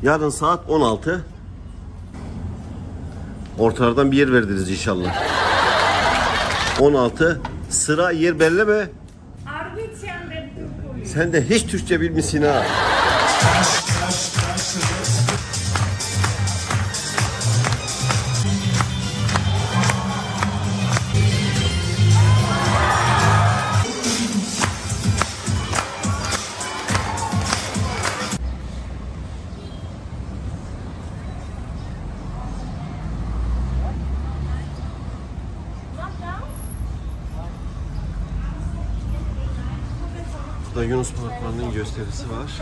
Yarın saat 16. Ortalardan bir yer verdiniz inşallah. 16. Sıra yer belli mi? Sen de hiç Türkçe bilmişsin ha. Burada Yunus balıklarının gösterisi var.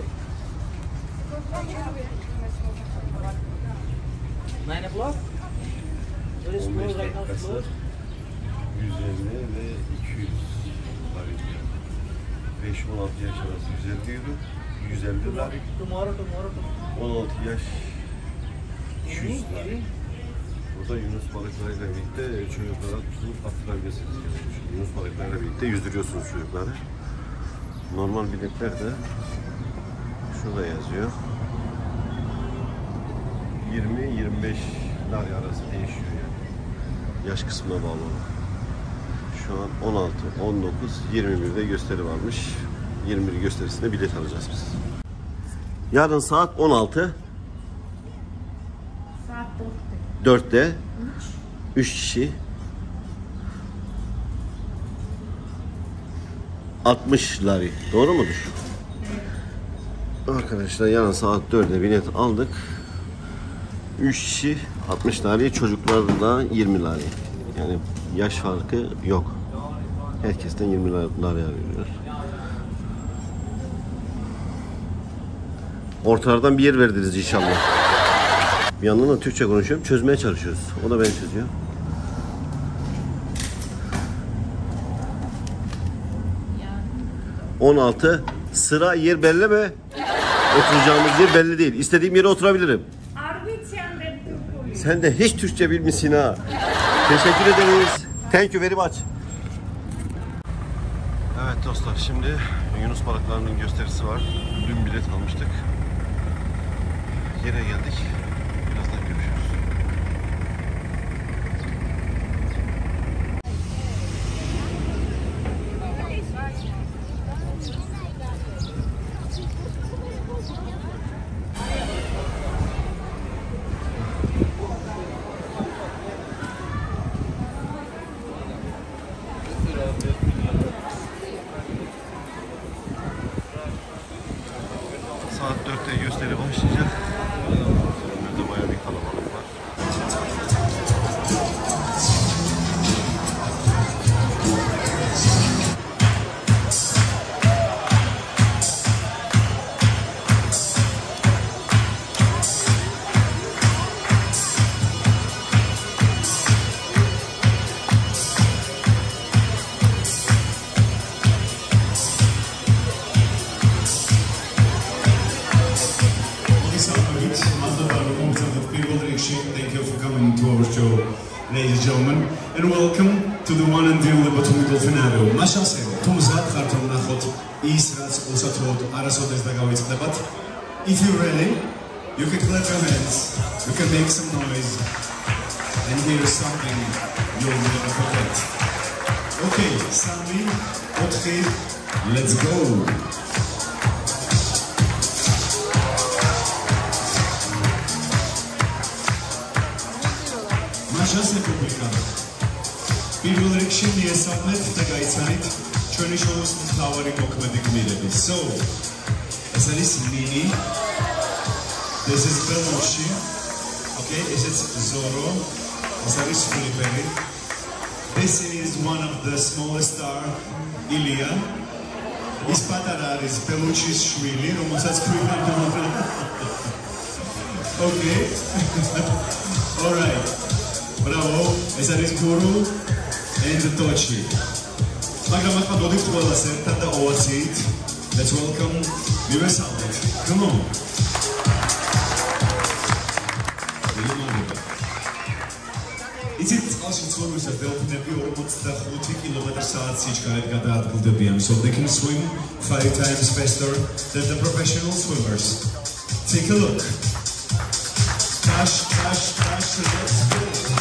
Dakikası 150 ve 200 lari. 5-16 yaş arası 150 euro, 150 lari. 16 yaş 200 lari. Burada Yunus balıklarıyla birlikte çocuklara tutup attırabilirsiniz. Yunus balıklarıyla birlikte yüzdürüyorsunuz çocukları. Normal biletler de şurada yazıyor. 20-25 lari arası değişiyor yani. Yaş kısmına bağlı. Şu an 16, 19, 21'de gösteri varmış. 21 gösterisinde bilet alacağız biz. Yarın saat 16. Saat 4'te 3 kişi 60 lari. Doğru mudur? Arkadaşlar yarın saat 4'e bilet aldık. 3 kişi 60 lari, çocuklarla 20 lari. Yani yaş farkı yok. Herkesten 20 lari alıyorlar. Ortalardan bir yer verdiniz inşallah. Bir yandan da Türkçe konuşuyorum. Çözmeye çalışıyoruz. O da beni çözüyor. Ya. 16. Sıra yer belli mi? Oturacağımız yer belli değil. İstediğim yere oturabilirim. Sen de hiç Türkçe bilmişsin ha. Teşekkür ederiz. Thank you very much. Evet dostlar, şimdi Yunus balıklarının gösterisi var. Dün bilet almıştık. Yere geldik. Birazdan görüşürüz. Saat 4'te gösteri başlayacak. Burada bayağı bir kalabalık var. Thank you for coming to our show, ladies and gentlemen, and welcome to the one and only Batumi Dolfinado. Mashasem, Tumzat, Khartoum Nakhot, Israel, Usatot, Arasodes Dagawitzabat. If you're ready, you can clap your hands, you can make some noise, and hear something you'll never forget. Okay, Sami, Otchi, let's go! Mașase publica. პირველ რიგში მიესალმეთ და გაიცანით ჩვენი შოუს მთავარი მოქმედი გმირები. So, ეს არის Nini. This is Belushi. Okay, this is Zorro. ეს არის Filiperi. This is one of the smallest star, Ilya. ის პატარა არის Belushi's შვილი, რომელსაც ქვია. Okay. All right. Bravo, ეს არის Guru and Tochi. მაგრამ ახლა მოდით ყველას ერთად და ოვაციით. Let's welcome მივესალმეთ. Come on. იცით, წყალში ცურვისას დელფინები 45 კმ/სთ სიჩქარით გადაადგილდებიან, so they can swim 5 times faster than the professional swimmers. Take a look. Dash, dash, dash, let's go.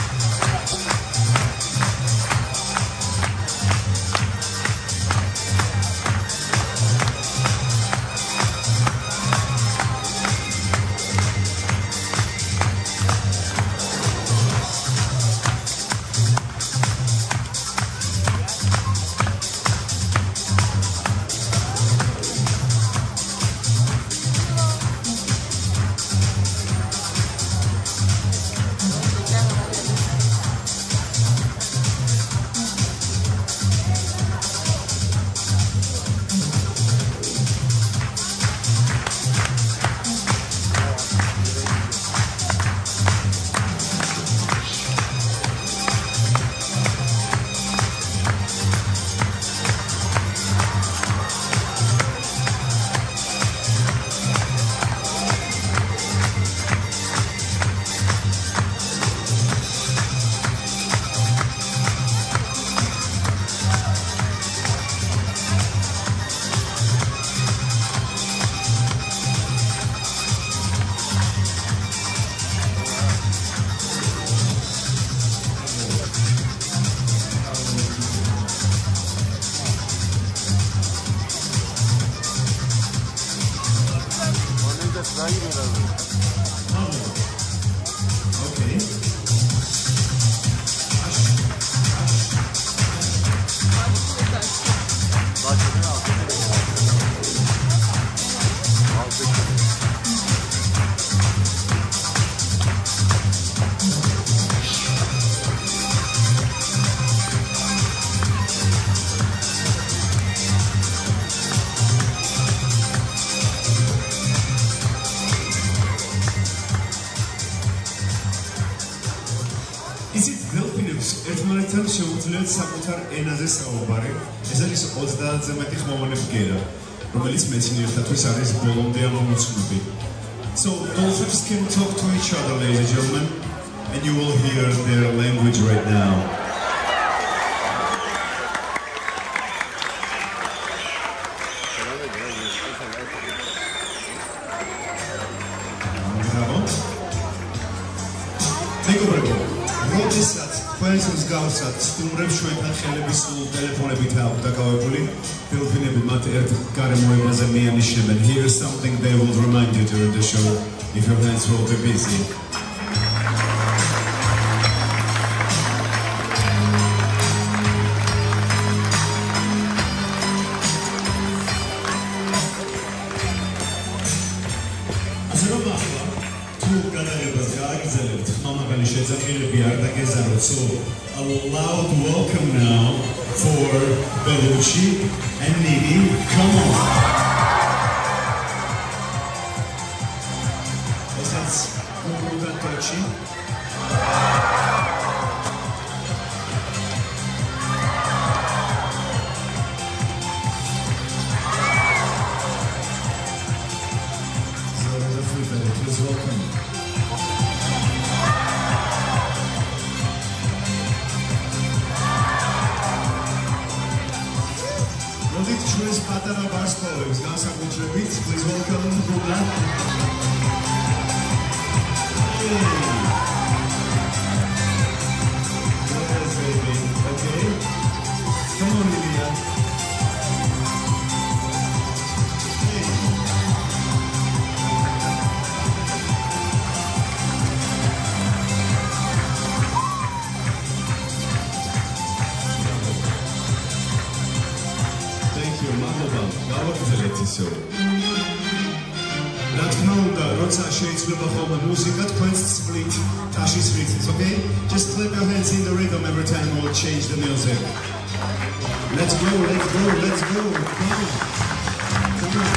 Okay. ისიც დელფინებს ერთმანეთთან შეუძლიათ საკუთარ ენაზე საუბარი. ეს არის 30-ზე მეტი ხმოვანი ბგერა, რომელიც მეცნიერთათვის არის ბოლომდე ამომუცნობი. So dolphins can talk to each other, ladies and gentlemen, and you will hear their language right now. Bravo. მეგობრებო, როდესაც თქვენს მსგავსად სტუმრებს ჩვენთან ხელების სულ ტელეფონებით აქვს დაკავებული, დელფინები მათ ერთ გარემოებაზე მიანიშნებენ. Here's something they will remind you during the show if your hands will be busy. So a loud welcome now for Bellucci and Nini. Come on. That's Uruguay. Please welcome. Ჩვენს პატარა ვარსკვლავებს განსაკუთრებით, please welcome Luna. Yes, baby. Okay. Come on, Lilia. So. რა თქმა უნდა, როცა შეიძლება ხოლმე მუსიკა თქვენს split ტაშის რიტმს, okay? Just clap your hands in the rhythm every time we'll change the music. Let's go, let's go, let's go. Come on. Come on.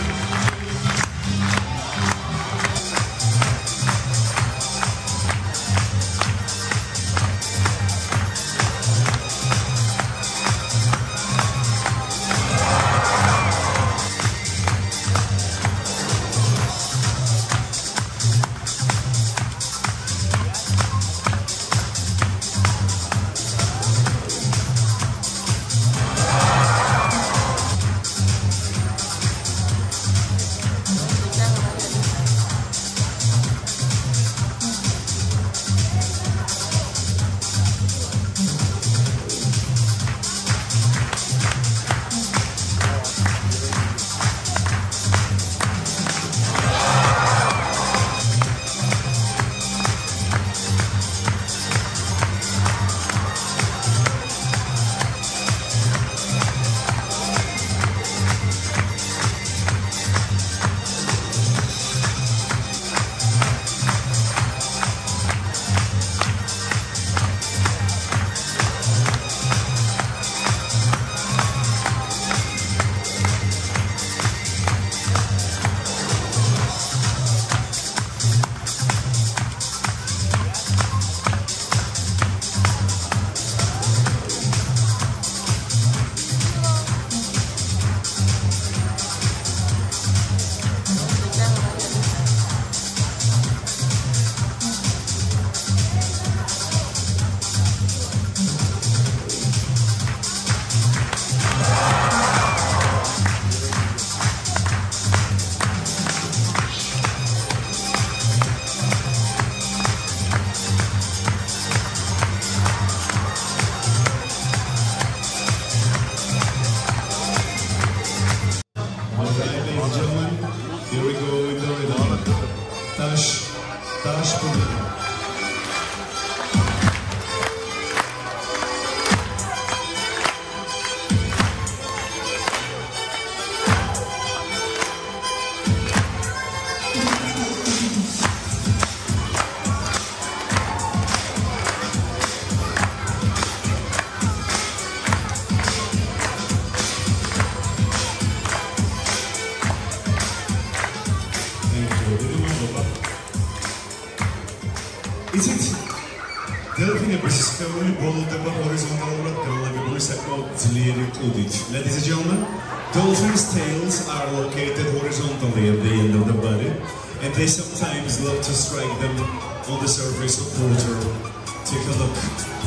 იცით, დელფინების სხეული ბოლოვდება ჰორიზონტალურად განლაგებული საკმაოდ ძლიერი კუდით. Ladies and gentlemen, dolphins' tails are located horizontally at the end of the body, and they sometimes love to strike them on the surface of water. Take a look.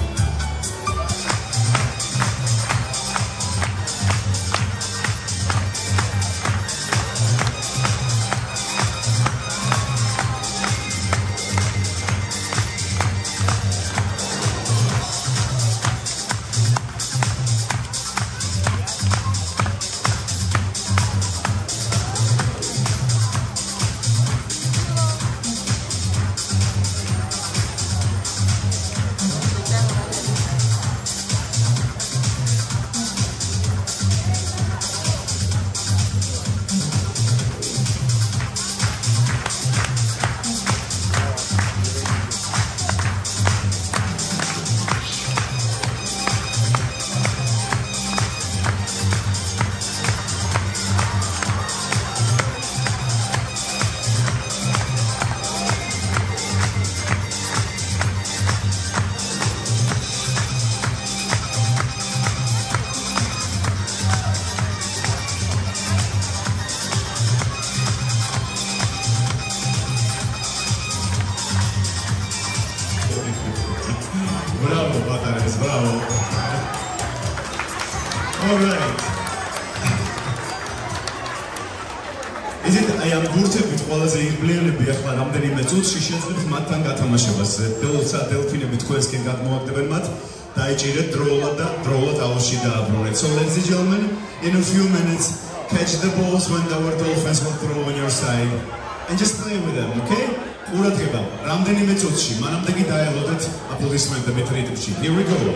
Bravo, Batares, bravo. All right. Isn't I am გურთებით ყველაზე იღბლიანები ახლა რამდენიმე წუთში შეძლებს მათთან გათამაშებას. დელფინები თქვენსკენ გადმოაგდებენ მათ, დაიჭირეთ დროულად აუზში დააბრუნეთ. So ladies and gentlemen, in a few minutes, catch the balls when our dolphins will throw on your side and just play with them, okay? ყურადღება, რამდენიმე წუთში, მანამდე კი დაელოდეთ აპლოდისმენტებით რიტმში. Here we go.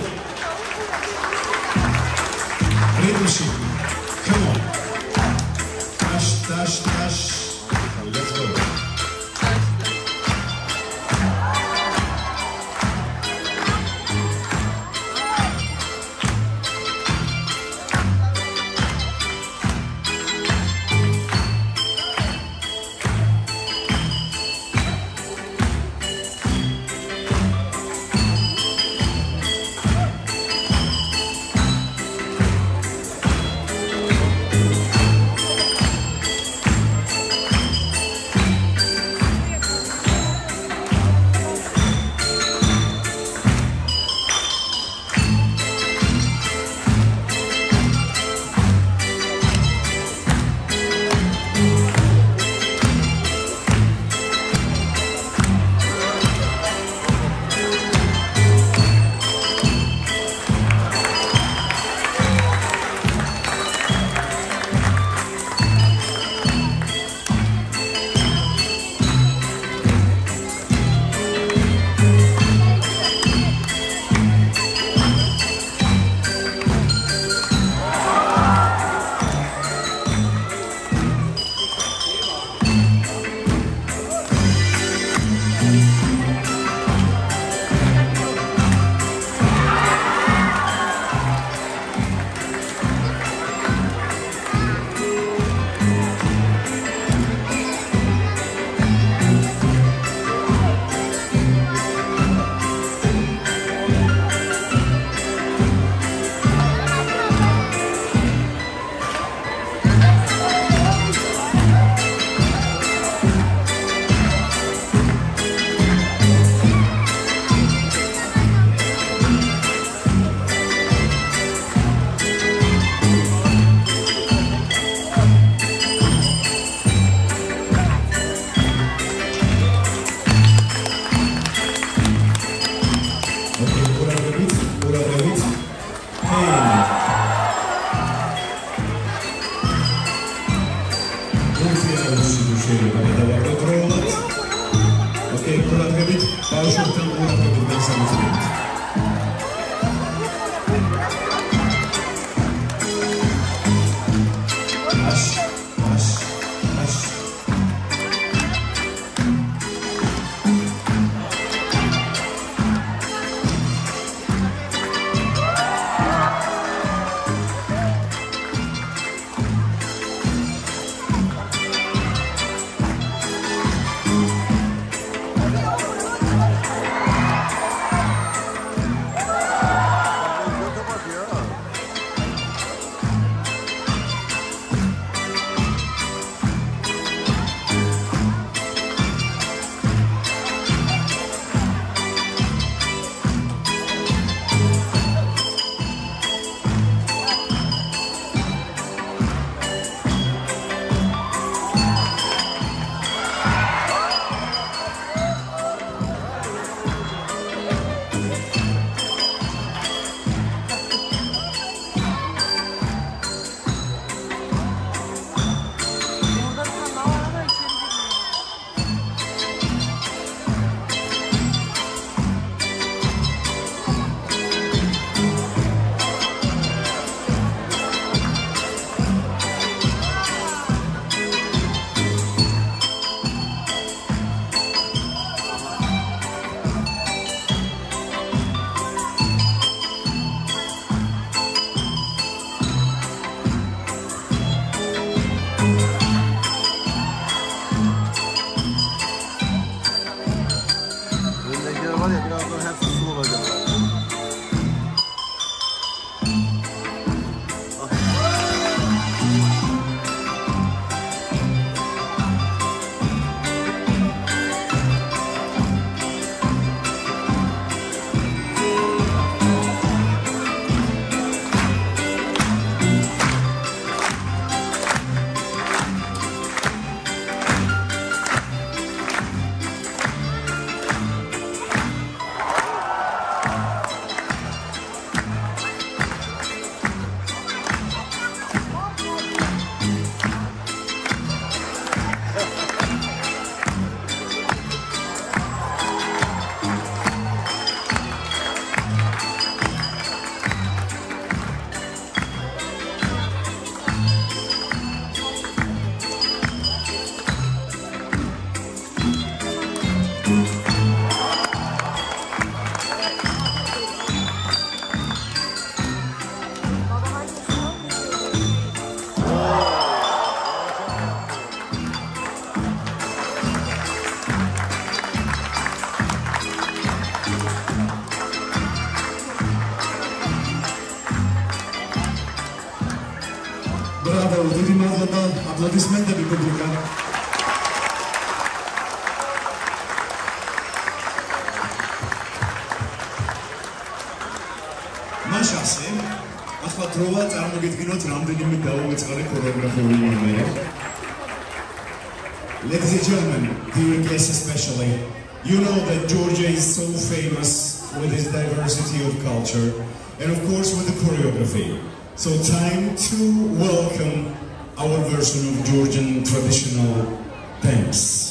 რიტმში. Come on. Dash, dash. Let's go. Aplodismentები პუბლიკა. მაშასე, ახლა დროა წარმოგიდგინოთ რამდენიმე დაუვიწყარი ქორეოგრაფიული ნომერი. Ladies and gentlemen, dear guests especially, you know that Georgia is so famous with its diversity of culture and of course with the choreography. So time to welcome our version of Georgian traditional dance.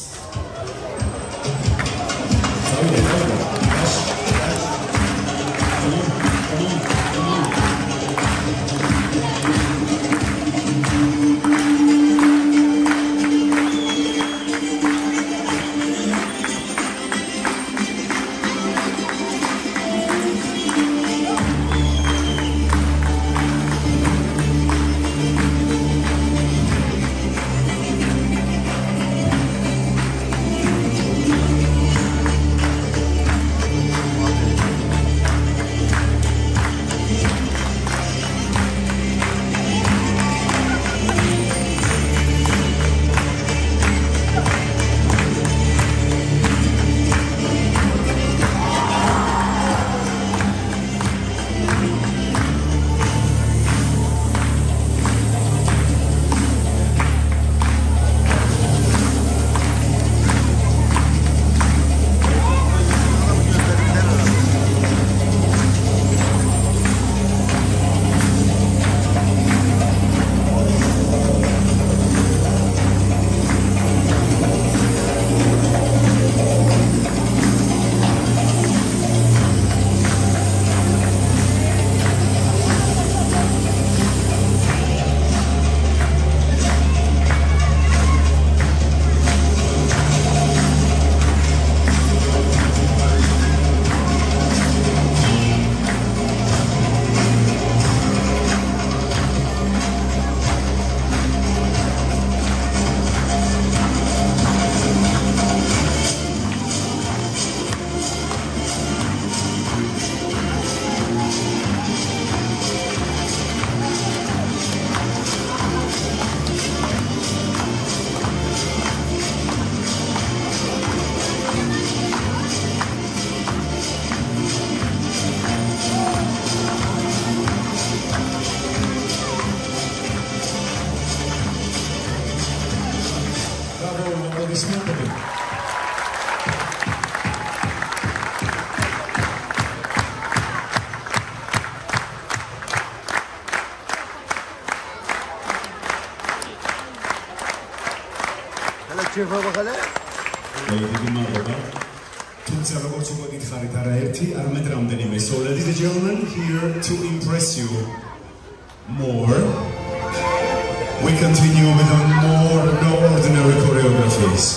So ladies and gentlemen, here to impress you more, we continue with more no ordinary choreographies.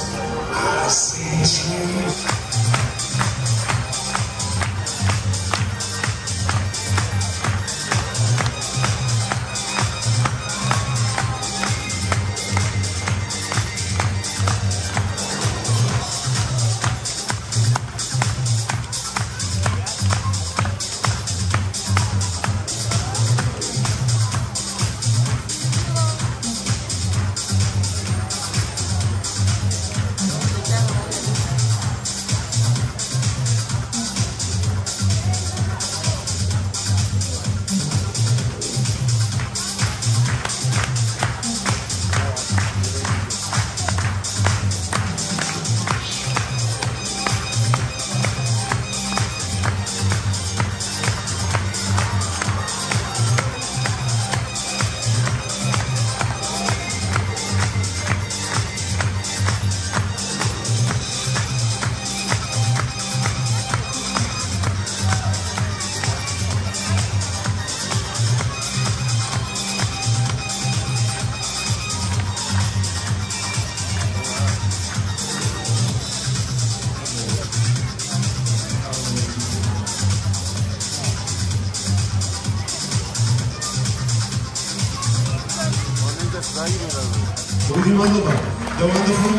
The wonderful,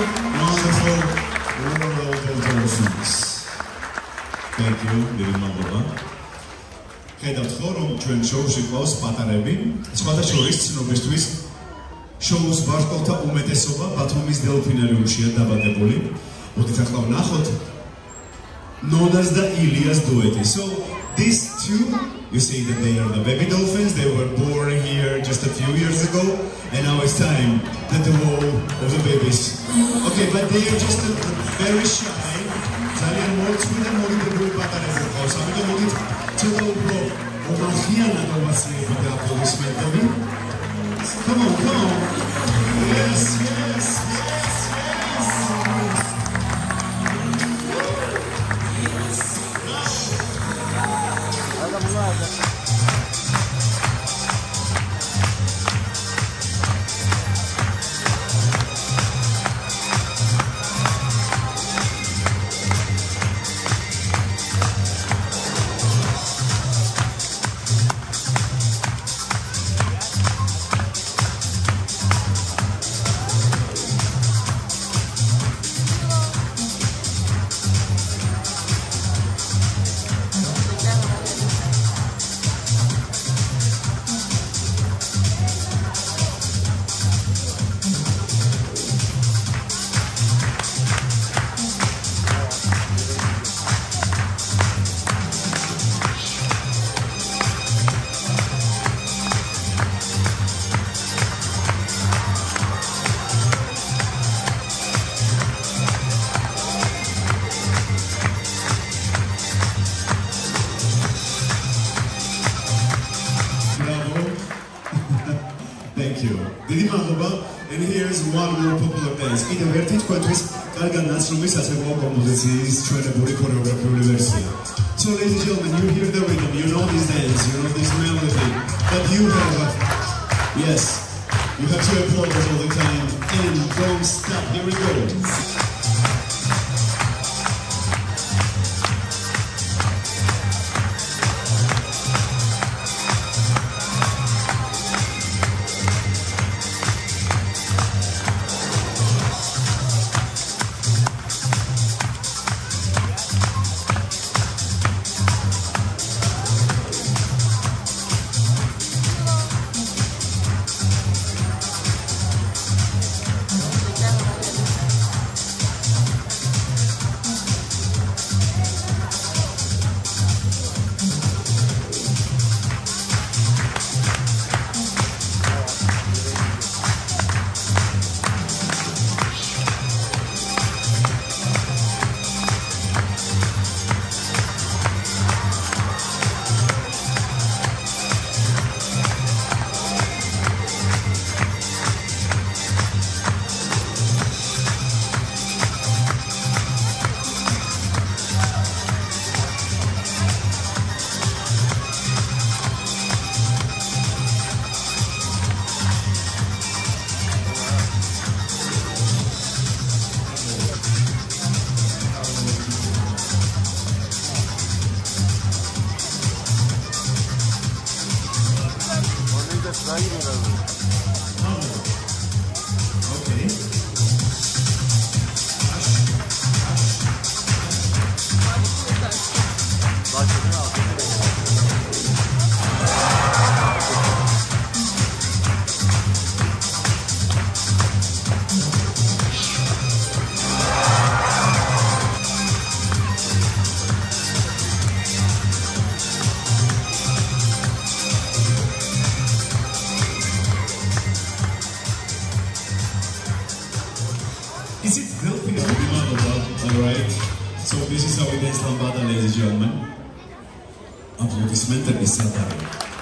Thank you, very much. ხედავთ ხო რომ ჩვენ შოუში ყავს პატარები, სხვადასხვა ცნობისთვის შოუს ვარსკვლავთა უმეტესობა ბათუმის დელფინარიუმშია დაბადებული. მოდით ახლა ვნახოთ Nodas და ილიას duet. So these two, you see that they are the baby dolphins. They were born here just a few years ago, and now it's time the duo of the babies. Okay, but they are just very shy. ძალიან მორცხვი და მორიდებული პატარები ყავს. ამიტომ მოდით ცოტა უფრო მომახიანად ოვაციები და აპლოდისმენტები. Come on, come on. Yes, yes, yes, yes. Thank you. Didi Madloba, and here is one more popular dance. Კიდევ ერთი თქვენთვის კარგად ნაცნობი სასებოო კომპოზიციის ჩვენებული ქორეოგრაფიული ვერსია. So ladies and gentlemen, you hear the rhythm, you know this dance, you know this melody, but you have, yes, you have to applaud us all the time, and don't stop. Here we go. Okay. Is it Delphine or Didi Madloba? Alright. So this is how we dance Lambada, ladies and gentlemen. Aplodismentები სადარი.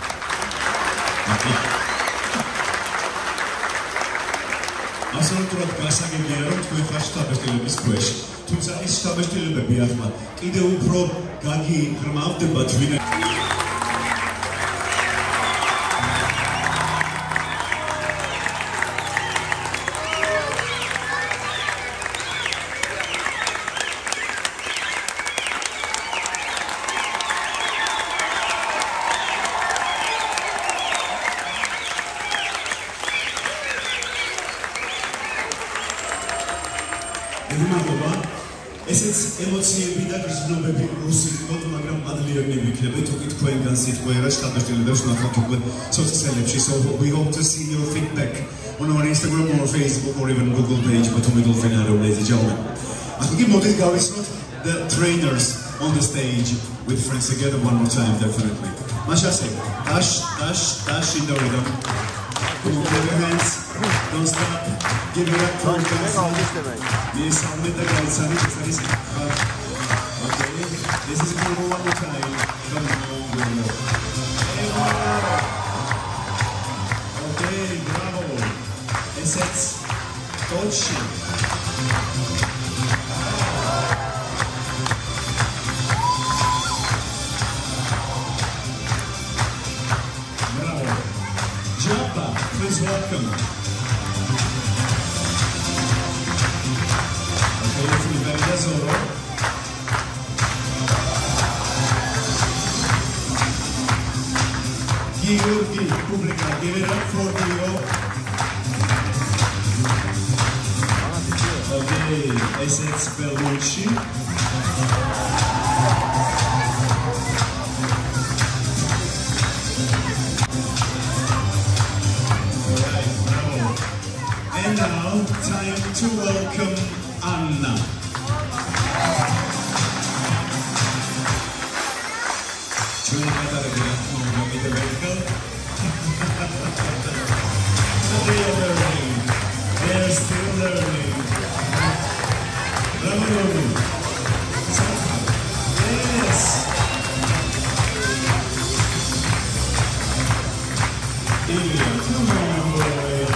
Absolutურად გასაგებია, რომ თქვენ ხართ შთაბეჭდილების ქვეშ. თუმცა ეს შთაბეჭდილებები ახლა კიდევ უფრო გაგიღრმავდება თვითონ. Didi Madloba, ესეც ემოციები და გრძნობები რუსიკოთ, მაგრამ ადლიერნი ვიქნებით, თუ კი თქვენგან სიტყვიერად შთაბეჭდილებებს ნახავთ უკვე სოციალებში. So we hope to see your feedback on our Instagram or Facebook or even Google page, Batumi Dolfinarium, ladies and gentlemen. I think Modit Gavis, the trainers on the stage with friends together one more time, definitely. Mashase, dash in the rhythm. Come on, clap your hands, don't stop, give it up for guys. Yes, I'll make the guys, okay, this is going to go one more time. Come on, go. Okay, bravo. Esec, точно. Bravo. Japa, please welcome. Okay, let's be very desoro. Georgi, pubblica, give it up for Dio. Okay, Esec Bellucci. Alright, bravo. And now, time to welcome Anna. The vertical. They are learning. They are still learning. Bravo. Yes. Ilya, come on, boy.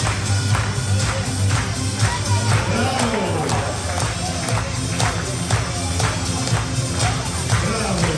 Bravo. Bravo.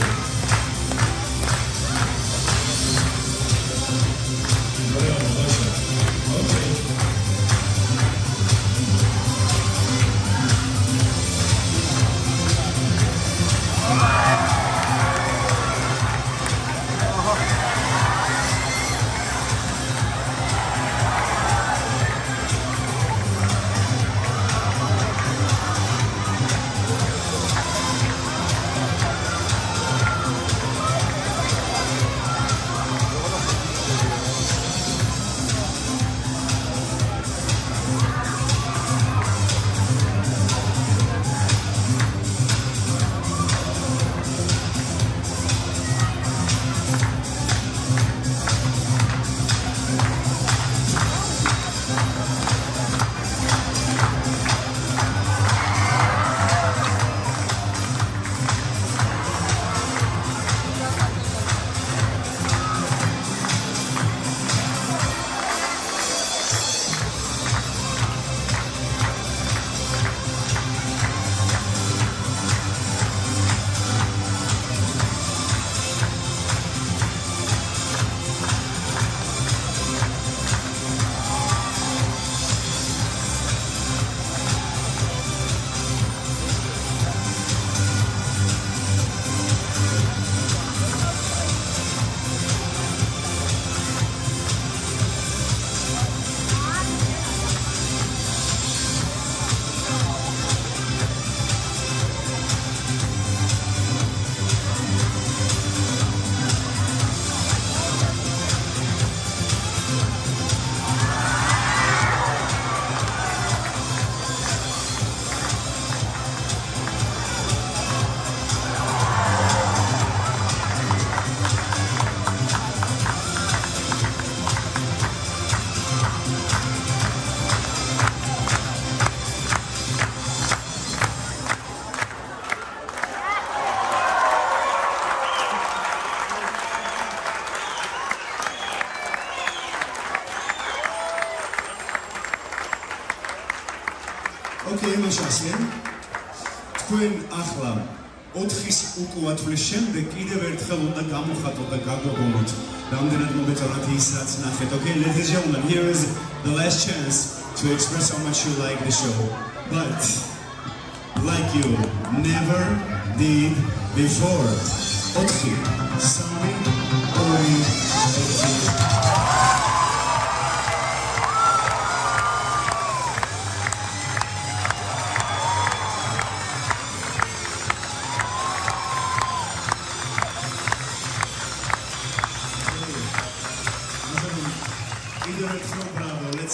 Okay, Mashaslen. თქვენ ახლა 4-ის უკუათვლის შემდეგ კიდევ ერთხელ უნდა გამოხატოთ და გაგვეგონოთ რამდენად მოგეწონათ ის რაც ნახეთ. Okay, ladies and gentlemen, here is the last chance to express how much you like the show, but like you never did before. 4, 3, 2, 1. Bravo.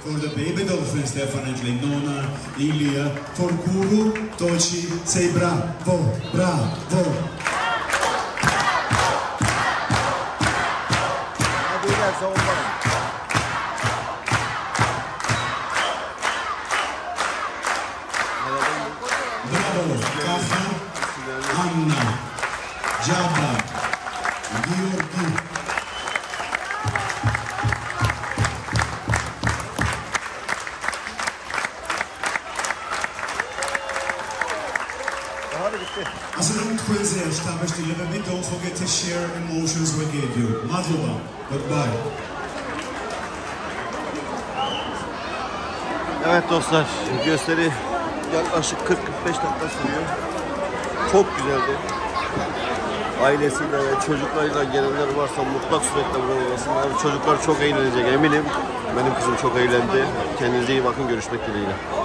for the baby dolphins, definitely. Nona, Ilya, for Guru, Tochi, say bravo, bravo. Bravo, Kaha, Anna, Jabba, Georgi. Aslan Twinsier, established 11 don't forget to share emotions we gave you. Madluba, goodbye. Evet dostlar, gösteri yaklaşık 40-45 dakika sürüyor. Çok güzeldi. Ailesiyle ve çocuklarıyla gelenler varsa mutlak suretle buraya gelsinler. Çocuklar çok eğlenecek eminim. Benim kızım çok eğlendi. Kendinize iyi bakın, görüşmek dileğiyle.